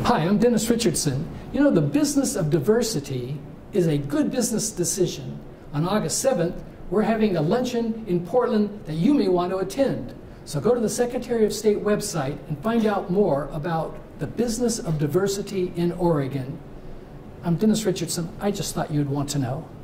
Hi, I'm Dennis Richardson. You know, the business of diversity is a good business decision. On August 7th, we're having a luncheon in Portland that you may want to attend. So go to the Secretary of State website and find out more about the business of diversity in Oregon. I'm Dennis Richardson. I just thought you'd want to know.